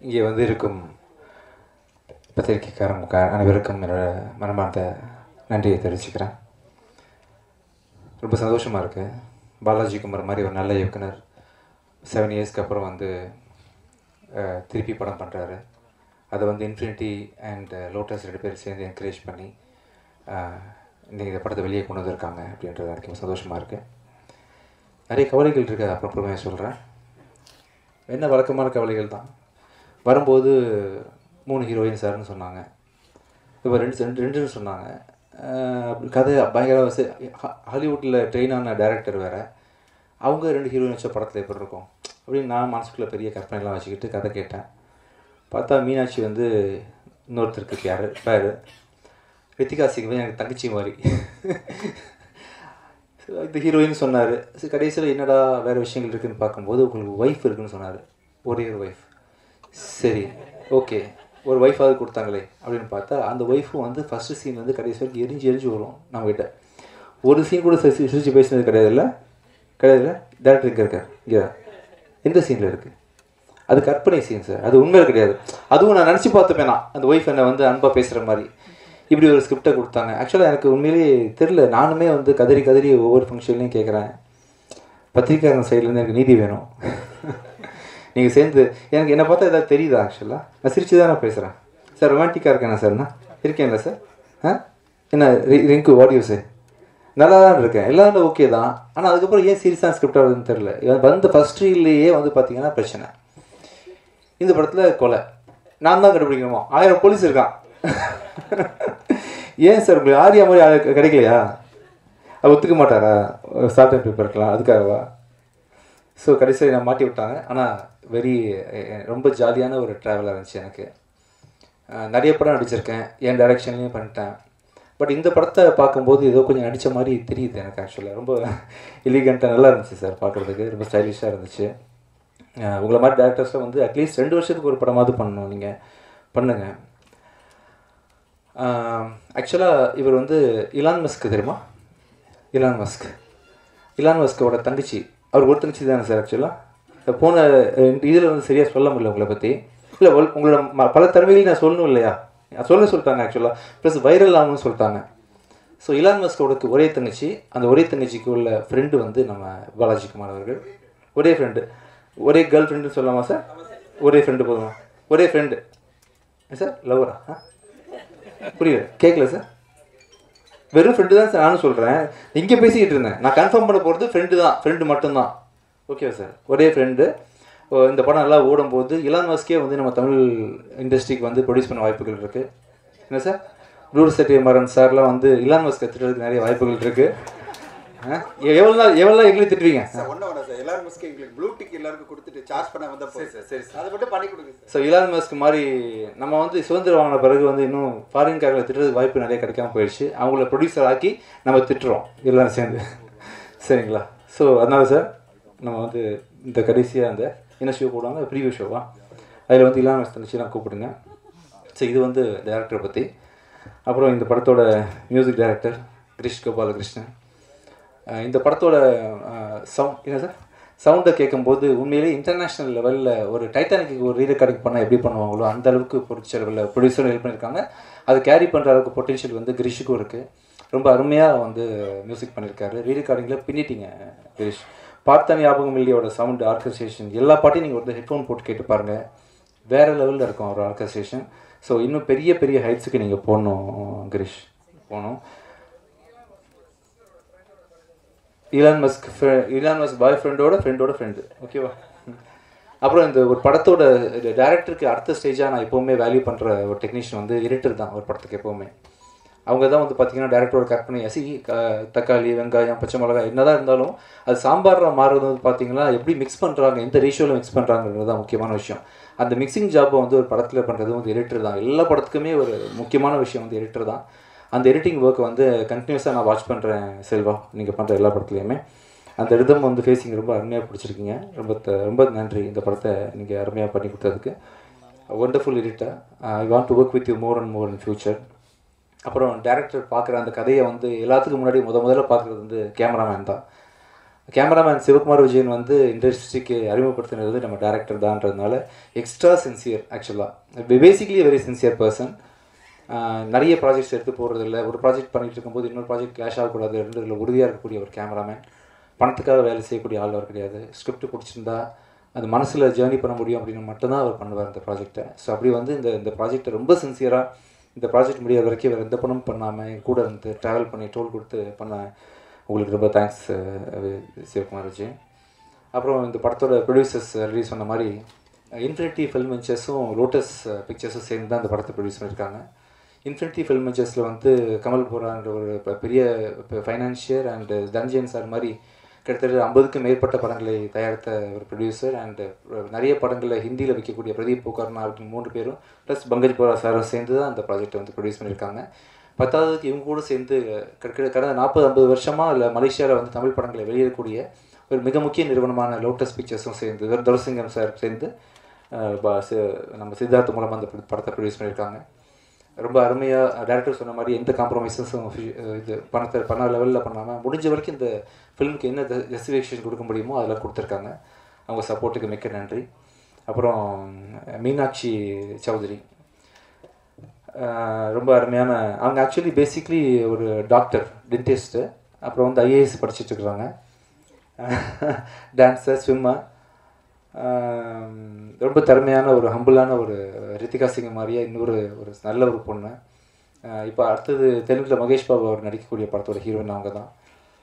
இங்கே வந்து இருக்கும் பத்திரிகைக்காரங்க அனைவருக்கும் என்னோட மனமார்ந்த நன்றியை தெரிவிச்சுக்கிறேன். ரொம்ப சந்தோஷமாக இருக்குது. பாலாஜி குமார் மாதிரி ஒரு நல்ல இயக்குனர் 7 இயர்ஸ்க்கு அப்புறம் வந்து திருப்பி படம் பண்ணுறாரு. அதை வந்து இன்ஃபினிட்டி அண்ட் லோட்டஸ் 2 பேர் சேர்ந்து என்கரேஜ் பண்ணி இன்றைக்கி இந்த படத்தை வெளியே கொண்டு வந்திருக்காங்க அப்படின்றது எனக்கு சந்தோஷமாக இருக்குது. நிறைய கவலைகள் இருக்குது, அப்புறமே சொல்கிறேன். என்ன வழக்கமான கவலைகள் தான். வரும்போது 3 ஹீரோயின் சார்னு சொன்னாங்க, இப்போ ரெண்டுன்னு சொன்னாங்க. கதை பயங்கர ஹாலிவுட்டில் ட்ரெயினான டைரக்டர் வேறு, அவங்க 2 ஹீரோயின் வச்ச படத்தில் எப்படி இருக்கும் அப்படின்னு நான் மனசுக்குள்ளே பெரிய கற்பனைலாம் வச்சுக்கிட்டு கதை கேட்டேன். பார்த்தா மீனாட்சி வந்து இன்னொருத்தருக்கு யார் பேர் ரித்திகா சிங் எனக்கு தங்கச்சி மாதிரி இந்த ஹீரோயின் சொன்னார். கடைசியில் என்னடா வேறு விஷயங்கள் இருக்குதுன்னு பார்க்கும்போது உங்களுக்கு ஒய்ஃப் இருக்குதுன்னு சொன்னார். ஒரே ஒரு ஒய்ஃப். சரி ஓகே, ஒரு ஒய்ஃபாவது கொடுத்தாங்களே அப்படின்னு பார்த்தா அந்த ஒய்ஃபும் வந்து ஃபஸ்ட்டு சீன் வந்து கடைசி வரைக்கும் எரிஞ்சு வரும். நம்மக்கிட்ட ஒரு சீன் கூட சிரிச்சு பேசினது கிடையாதுல்ல டேரக்டர் இங்கே இருக்கார். இங்கே எந்த சீனில் இருக்குது? அது கற்பனை சீன் சார், அது உண்மையில் கிடையாது. அதுவும் நான் நினச்சி பார்த்துப்பேன். நான் அந்த ஒய்ஃப் என்னை வந்து அன்பாக பேசுகிற மாதிரி இப்படி ஒரு ஸ்கிரிப்டை கொடுத்தாங்க. ஆக்சுவலாக எனக்கு உண்மையிலேயே தெரில. நானுமே வந்து கதறி ஒவ்வொரு ஃபங்க்ஷன்லையும் கேட்குறேன், பத்திரிக்கையாளர் சைட்லேருந்து எனக்கு நீதி வேணும். நீங்கள் சேர்ந்து எனக்கு என்னை பார்த்தா எதாவது தெரியுதா? ஆக்சுவலாக நான் சிரிச்சு தான் நான் பேசுகிறேன் சார். ரொமான்டிக்காக இருக்கேண்ணா சார்? நான் இருக்கேன்ல சார். என்ன ரிங்கு வாடியோஸு நல்லா தான் இருக்கேன், எல்லாம் ஓகே தான். ஆனால் அதுக்கப்புறம் ஏன் சீரியஸாக ஸ்கிரிப்ட் ஆகுதுன்னு தெரில. வந்து ஃபஸ்ட் ரீல்லையே வந்து பார்த்தீங்கன்னா பிரச்சனை. இந்த படத்தில் கொலை நான் தான் கண்டுபிடிக்கணுமா? 1000 போலீஸ் இருக்கான். ஏன் சார் உங்களுக்கு ஆரியா மாதிரி கிடைக்கலையா? அது ஒத்துக்க மாட்டாரா? ஷார்ட் அண்ட் பேப்பர் இருக்கலாம், அதுக்காகவா? ஸோ கடைசியில் நான் மாட்டி விட்டாங்க. ஆனால் ரொம்ப ஜாலியான ஒரு ட்ராவலாக இருந்துச்சு எனக்கு. நிறைய படம் நடிச்சிருக்கேன், என் டைரக்ஷன்லேயும் பண்ணிட்டேன். பட் இந்த படத்தை பார்க்கும்போது ஏதோ கொஞ்சம் நடித்த மாதிரி தெரியுது எனக்கு. ஆக்சுவலாக ரொம்ப எலிகண்ட்டாக நல்லா இருந்துச்சு சார், பார்க்குறதுக்கு ரொம்ப ஸ்டைலிஷாக இருந்துச்சு. உங்களை மாதிரி டேரக்டர்ஸில் வந்து அட்லீஸ்ட் 2 வருஷத்துக்கு ஒரு படமாவது பண்ணணும், நீங்கள் பண்ணுங்கள். ஆக்சுவலாக இவர் வந்து இலான் மஸ்க் தெரியுமா? இலான் மஸ்கோட தங்கச்சி. அவர் ஒரு தங்கச்சி தானே சார்? ஆக்சுவலாக போன இதில் வந்து சரியாக சொல்ல முடியல உங்களை பற்றி. இல்லை உங்களோட பல திறமைகளையும் நான் சொல்லணும் இல்லையா? சொல்லிட்டாங்க ஆக்சுவலாக. ப்ளஸ் வைரல் ஆகணும்னு சொல்லிட்டாங்க. ஸோ இலான் மஸ்கோட ஒரே தங்கச்சி, அந்த ஒரே தங்கச்சிக்கு உள்ள ஃப்ரெண்டு வந்து நம்ம பாலாஜி குமார் அவர்கள். ஒரே ஃப்ரெண்டு, ஒரே கேர்ள் ஃப்ரெண்டுன்னு சொல்லலாமா சார்? ஒரே ஃப்ரெண்டு போதுமா? ஒரே ஃப்ரெண்டு சார். லவ்வரா? புரியல, கேட்கல சார். வெறும் ஃப்ரெண்டு தான் சார் நானும் சொல்கிறேன். இங்கே பேசிக்கிட்டு இருந்தேன். நான் கன்ஃபார்ம் பண்ண போகிறது ஃப்ரெண்டு மட்டும்தான். ஓகேவா சார்? ஒரே ஃப்ரெண்டு. இந்த படம் நல்லா ஓடும்போது இலான் மஸ்கே வந்து நம்ம தமிழ் இண்டஸ்ட்ரிக்கு வந்து ப்ரொடியூஸ் பண்ண வாய்ப்புகள் இருக்குது. என்ன சார்? ப்ளூர் செட்டி மாறன் சார்லாம் வந்து இலான் மஸ்கை திட்டுறதுக்கு நிறைய வாய்ப்புகள் இருக்குது. எவ்வளோ நாள் எங்களுக்கு திட்டுவீங்க? ஸோ இலான் மஸ்க் மாதிரி நம்ம வந்து சுதந்திரம் வாங்கின பிறகு வந்து இன்னும் ஃபாரின்காரர்களை திட்டுறதுக்கு வாய்ப்பு நிறைய கிடைக்காம போயிடுச்சு. அவங்கள ப்ரொடியூசர் ஆக்கி நம்ம திட்டுறோம் எல்லாரும் சேர்ந்து. சரிங்களா? ஸோ அதனால சார் நம்ம வந்து இந்த கடைசியாக அந்த என்ன ஷோ போடுவாங்க, ப்ரீவியூ ஷோவா, அதில் வந்து இலான் மஸ்க் தந்துச்சுலாம் கூப்பிடுங்க. ஸோ இது வந்து டேரக்டரை பற்றி. அப்புறம் இந்த படத்தோட மியூசிக் டைரக்டர் கிரிஷ் கோபாலகிருஷ்ணன். இந்த படத்தோட என்ன சார் சவுண்டை கேட்கும்போது உண்மையிலே இன்டர்நேஷ்னல் லெவலில் ஒரு டைட்டானிக்கு ஒரு ரீரெக்கார்டிங் பண்ணால் எப்படி பண்ணுவாங்களோ அந்த அளவுக்கு பொருட்செலவில் ப்ரொடியூசரும் ஹெல்ப் பண்ணியிருக்காங்க. அது கேரி பண்ணுற அளவுக்கு பொட்டென்ஷியல் வந்து கிரிஷுக்கும் இருக்குது. ரொம்ப அருமையாக வந்து மியூசிக் பண்ணியிருக்காரு. ரீரெக்கார்டிங்கில் பின்னிட்டிங்க கிரிஷ். பார்த்த ஞாபகம் இல்லையோட சவுண்டு, ஆர்கஸ்ட்ரேஷன், எல்லா பாட்டையும் நீங்கள் வந்து ஹெட்ஃபோன் போட்டு கேட்டு பாருங்கள். வேறு லெவலில் இருக்கும் அவர் ஆர்கஸ்ட்ரேஷன். ஸோ இன்னும் பெரிய ஹைட்ஸுக்கு நீங்கள் போகணும் கிரிஷ், போகணும். இலான் மஸ்க் பாய் ஃப்ரெண்டோட ஃப்ரெண்டு. ஓகேவா? அப்புறம் இந்த ஒரு படத்தோட டைரக்டருக்கு அடுத்த ஸ்டேஜாக நான் எப்போவுமே வேல்யூ பண்ணுற ஒரு டெக்னீஷியன் வந்து எடிட்டர் தான் ஒரு படத்துக்கு எப்போவுமே. அவங்க தான் வந்து பார்த்திங்கன்னா டேரக்டரோட கற்பனை தக்காளி, வெங்காயம், பச்சை மிளகாய் என்ன தான் இருந்தாலும் அது சாம்பாரில் மாறுறது வந்து பார்த்திங்கன்னா எப்படி மிக்ஸ் பண்ணுறாங்க, எந்த ரேஷியோவில் மிக்ஸ் பண்ணுறாங்கிறது தான் முக்கியமான விஷயம். அந்த மிக்சிங் ஜாப்பை வந்து ஒரு படத்தில் பண்ணுறது வந்து எடிட்டர் தான். எல்லா படத்துக்குமே ஒரு முக்கியமான விஷயம் வந்து எடிட்டர் தான். அந்த எடிட்டிங் ஒர்க் வந்து கண்டினியூஸாக நான் வாட்ச் பண்ணுறேன் செல்வா, நீங்கள் பண்ணுற எல்லா படத்துலையுமே. அந்த ரிதம் வந்து ஃபேஸிங் ரொம்ப அருமையாக பிடிச்சிருக்கீங்க. ரொம்ப நன்றி இந்த படத்தை நீங்கள் அருமையாக பண்ணி கொடுத்ததுக்கு. Wonderful editor. I want to work with you more and more in future. அப்புறம் டேரக்டர் பார்க்குற அந்த கதையை வந்து எல்லாத்துக்கும் முன்னாடி முதல்ல பார்க்குறது வந்து கேமராமேன் தான். கேமராமேன் சிவகுமார் விஜயன் வந்து இண்டஸ்ட்ரிக்கு அறிமுகப்படுத்தினது நம்ம டேரக்டர் தான்றதுனால எக்ஸ்ட்ரா சின்சியர். ஆக்சுவலாக பேசிக்லி வெரி சின்சியர் பர்சன். நிறைய ப்ராஜெக்ட்ஸ் எடுத்து போடுறதில்ல. ஒரு ப்ராஜெக்ட் பண்ணிகிட்டு இருக்கும்போது இன்னொரு ப்ராஜெக்ட் கிளாஷ் ஆகக்கூடாது ரெண்டுல உறுதியாக இருக்கக்கூடிய ஒரு கேமராமேன். பணத்துக்காக வேலை செய்யக்கூடிய ஆள் அவர் கிடையாது. ஸ்கிரிப்ட் பிடிச்சிருந்தா அது மனசில் ஜேர்னி பண்ண முடியும் அப்படின்னு மட்டும்தான் அவர் பண்ணுவார் இந்த ப்ராஜெக்டை. ஸோ அப்படி வந்து இந்த ப்ராஜெக்டை ரொம்ப சின்சியராக இந்த ப்ராஜெக்ட் முடியாத வரைக்கும் வேறு எந்த பணமும் பண்ணாமல் என் கூட வந்து ட்ராவல் பண்ணி டோல் கொடுத்து பண்ண உங்களுக்கு ரொம்ப தேங்க்ஸ் சிவகுமார் விஜயன். அப்புறம் இந்த படத்தோட ப்ரொடியூசர்ஸ் ரிலீஸ் பண்ண மாதிரி இன்ஃபினிட்டி ஃபில்ம் வெஞ்சர்ஸும் லோட்டஸ் பிக்சர்ஸும் சேர்ந்து தான் அந்த படத்தை ப்ரொடியூஸ் பண்ணியிருக்காங்க. இன்ஃபினிட்டி ஃபில்ம் வெஞ்சர்ஸில் வந்து கமல் போரான்ற ஒரு பெரிய ஃபைனான்ஷியர் அண்டு தன்ஜயன் சார் மாதிரி கிட்டத்தட்ட 50க்கும் மேற்பட்ட படங்களை தயாரித்த ஒரு ப்ரொடியூசர் அண்டு நிறைய படங்களில் ஹிந்தியில் வைக்கக்கூடிய பிரதீப் புகார்னா அப்படின்னு 3 பேரும் ப்ளஸ் பங்கஜ் போரா சாரும் சேர்ந்து தான் அந்த ப்ராஜெக்டை வந்து ப்ரொடியூஸ் பண்ணியிருக்காங்க. 10வதுக்கு இவங்க கூட சேர்ந்து கடந்த 40-50 வருஷமாக இல்லை மலேசியாவில் வந்து தமிழ் படங்களை வெளியிடக்கூடிய ஒரு மிக முக்கிய நிறுவனமான லோட்டஸ் பிக்சர்ஸும் சேர்ந்து துரசிங்கம் சார் சேர்ந்து நம்ம சித்தார்த்த மூலமாக அந்த படத்தை ப்ரொடியூஸ் பண்ணியிருக்காங்க. ரொம்ப அருமையாக டேரக்டர் சொன்ன மாதிரி எந்த காம்ப்ரமைஸஸும் இது பண லெவலில் பண்ணாமல் முடிஞ்ச வரைக்கும் இந்த ஃபிலிமுக்கு என்ன ஜஸ்டிஃபிகேஷன் கொடுக்க முடியுமோ அதெல்லாம் கொடுத்துருக்காங்க. அவங்க சப்போர்ட்டுக்கு மிக்க நன்றி. அப்புறம் மீனாட்சி சௌத்ரி ரொம்ப அருமையான அவங்க ஆக்சுவலி பேசிக்லி ஒரு டாக்டர் டென்டிஸ்ட்டு. அப்புறம் வந்து ஐஏஎஸ் படிச்சுட்ருக்குறாங்க. Dancer swimmer. ரொம்ப திறமையான ஒரு ஹம்பிளான ஒரு ரித்திகா சிங் மாதிரியே இன்னொரு நல்ல ஒரு பொண்ணு. இப்போ அடுத்தது தெலுங்கில் மகேஷ் பாபு அவர் நடிக்கக்கூடிய படத்தோட ஹீரோயின் அவங்க தான்.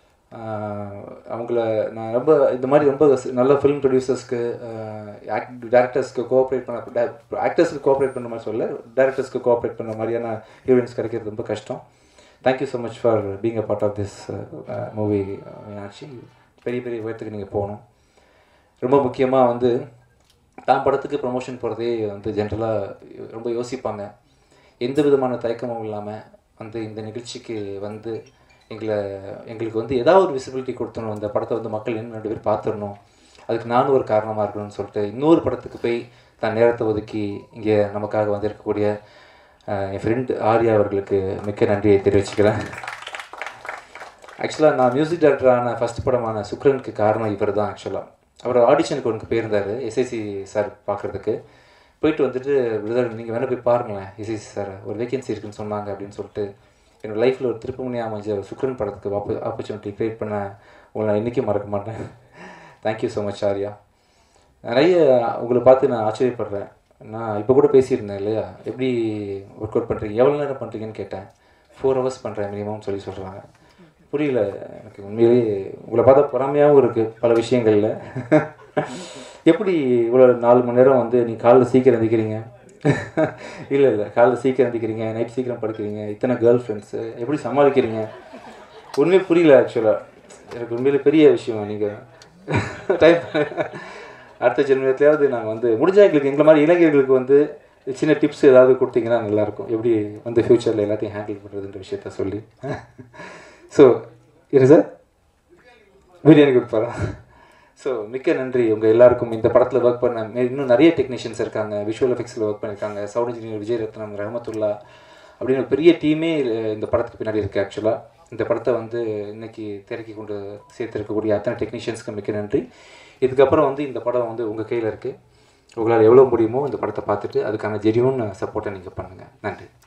அவங்கள நான் ரொம்ப இந்த மாதிரி ரொம்ப நல்ல ஃபிலிம் ப்ரொடியூசர்ஸ்க்கு டேரக்டர்ஸ்க்கு கோஆப்ரேட் பண்ண ஆக்டர்ஸ்க்கு கோஆப்ரேட் பண்ண மாதிரி சொல்ல டேரக்டர்ஸ்க்கு கோஆப்ரேட் பண்ண மாதிரியான ஹீரோயின்ஸ் கிடைக்கிறது ரொம்ப கஷ்டம். Thank you so much for being a part of this movie Meenakshi. பெரிய பெரிய உயரத்துக்கு நீங்கள் போகணும். ரொம்ப முக்கியமாக வந்து தான் படத்துக்கு ப்ரமோஷன் போகிறதே வந்து ஜென்ரலாக ரொம்ப யோசிப்பாங்க. எந்த விதமான தயக்கமும் இல்லாமல் வந்து இந்த நிகழ்ச்சிக்கு வந்து எங்களுக்கு வந்து ஏதாவது ஒரு விசிபிலிட்டி கொடுத்தணும், இந்த படத்தை வந்து மக்கள் இன்னும் 2 பேர் பார்த்துடணும், அதுக்கு நானும் ஒரு காரணமாக இருக்கணும்னு சொல்லிட்டு இன்னொரு படத்துக்கு போய் தான் நேரத்தை ஒதுக்கி இங்கே நமக்காக வந்திருக்கக்கூடிய என் ஃப்ரெண்ட் ஆர்யா அவர்களுக்கு மிக்க நன்றியை தெரிவிச்சுக்கிறேன். ஆக்சுவலாக நான் மியூசிக் டைரக்டரான ஃபஸ்ட் படமான சுக்ரனுக்கு காரணம் இவர் தான். ஆக்சுவலாக அவர் ஆடிஷனுக்கு ஒன்று போயிருந்தார் எஸ்ஐசி சார் பார்க்குறதுக்கு. போயிட்டு வந்துட்டு பிரதர் நீங்கள் வேணால் போய் பாருங்களேன் எஸ்ஐசி சார் ஒரு வேகன்சி இருக்குதுன்னு சொன்னாங்க அப்படின்னு சொல்லிட்டு என்னோடய லைஃப்பில் ஒரு திருப்புமுனையாக அமைஞ்ச சுக்ரன் படத்துக்கு ஆப்பர்ச்சுனிட்டி க்ரியேட் பண்ண உங்களை நான் இன்றைக்கும் மறக்க மாட்டேன். Thank you so much Arya. நிறைய உங்களை பார்த்து நான் ஆச்சரியப்படுறேன். நான் இப்போ கூட பேசியிருந்தேன் இல்லையா, எப்படி ஒர்க் அவுட் பண்ணுறீங்க, எவ்வளோ நேரம் பண்ணுறீங்கன்னு கேட்டேன். 4 hours பண்ணுறேன் மினிமம் சொல்லி சொல்கிறாங்க. புரியல எனக்கு உண்மையிலேயே. உங்களை பார்த்தா பொறாமையாகவும் இருக்குது பல விஷயங்களில். எப்படி இவ்வளோ 4 மணி நேரம் வந்து நீ காலைல சீக்கிரம் எழுந்திக்கிறீங்க, இல்லை காலைல சீக்கிரம் எழுந்திக்கிறீங்க, நைட் சீக்கிரம் படுக்கிறீங்க, இத்தனை கேர்ள் ஃப்ரெண்ட்ஸு எப்படி சமாளிக்கிறீங்க உண்மையே புரியல. ஆக்சுவலாக எனக்கு உண்மையிலே பெரிய விஷயம். நீங்கள் டைம் அடுத்த ஜென்மத்திலேயாவது நாங்கள் வந்து முடிஞ்சால் எங்களை மாதிரி இளைஞர்களுக்கு வந்து சின்ன டிப்ஸ் ஏதாவது கொடுத்தீங்கன்னா நல்லாயிருக்கும், எப்படி வந்து ஃப்யூச்சரில் எல்லாத்தையும் ஹேண்டில் பண்ணுறதுன்ற விஷயத்த சொல்லி. ஸோ இது சார் பிரியாணி கொடுப்பாரா? ஸோ மிக்க நன்றி உங்கள் எல்லாருக்கும். இந்த படத்தில் ஒர்க் பண்ண இன்னும் நிறைய டெக்னீஷியன்ஸ் இருக்காங்க, விஷுவல் எஃபெக்ட்ஸில் ஒர்க் பண்ணியிருக்காங்க, சவுண்ட் இன்ஜினியர் விஜய் ரத்னம், ரஹமத்துல்லா அப்படின்னு ஒரு பெரிய டீமே இந்த படத்துக்கு பின்னாடி இருக்குது. ஆக்சுவலாக இந்த படத்தை வந்து இன்றைக்கி திரைக்கு கொண்டு சேர்த்துருக்கக்கூடிய அத்தனை டெக்னீஷியன்ஸ்க்கு மிக்க நன்றி. இதுக்கப்புறம் வந்து இந்த படம் வந்து உங்கள் கையில் இருக்குது. உங்களால் எவ்வளோ முடியுமோ இந்த படத்தை பார்த்துட்டு அதுக்கான ஜென்யூன் சப்போர்ட்டை நீங்கள் பண்ணுங்கள். நன்றி.